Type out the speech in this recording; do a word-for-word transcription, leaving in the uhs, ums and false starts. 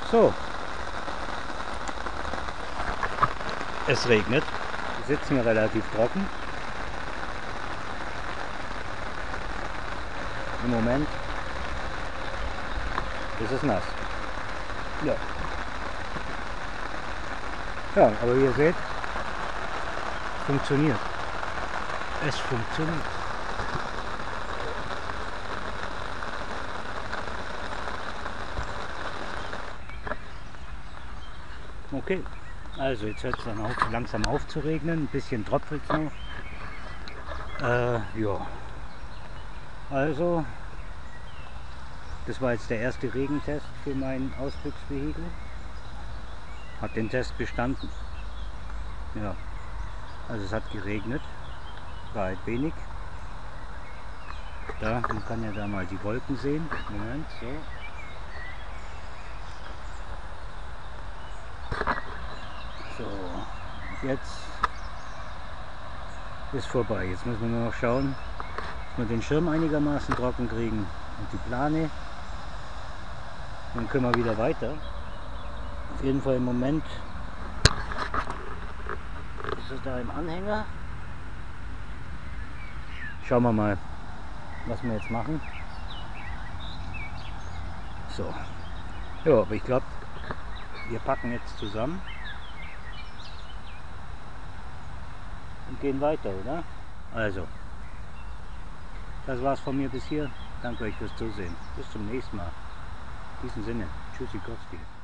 So. Es regnet. Wir sitzen hier relativ trocken. Im Moment ist es nass. Ja. Ja, aber wie ihr seht, funktioniert. Es funktioniert. Okay, also jetzt hört es dann auch langsam auf zu regnen, ein bisschen tröpfelt es noch. Äh, ja, also das war jetzt der erste Regentest für mein Ausflugsvehikel. Hat den Test bestanden. Ja, also es hat geregnet, war halt wenig. Da, man kann ja da mal die Wolken sehen. Moment, so. So, jetzt ist vorbei. Jetzt müssen wir nur noch schauen, dass wir den Schirm einigermaßen trocken kriegen und die Plane. Dann können wir wieder weiter. Auf jeden Fall im Moment ist es da im Anhänger. Schauen wir mal, was wir jetzt machen. So, ja, aber ich glaube, wir packen jetzt zusammen und gehen weiter, oder? Also, das war's von mir bis hier. Danke euch fürs Zusehen. Bis zum nächsten Mal. In diesem Sinne, Tschüssikowski.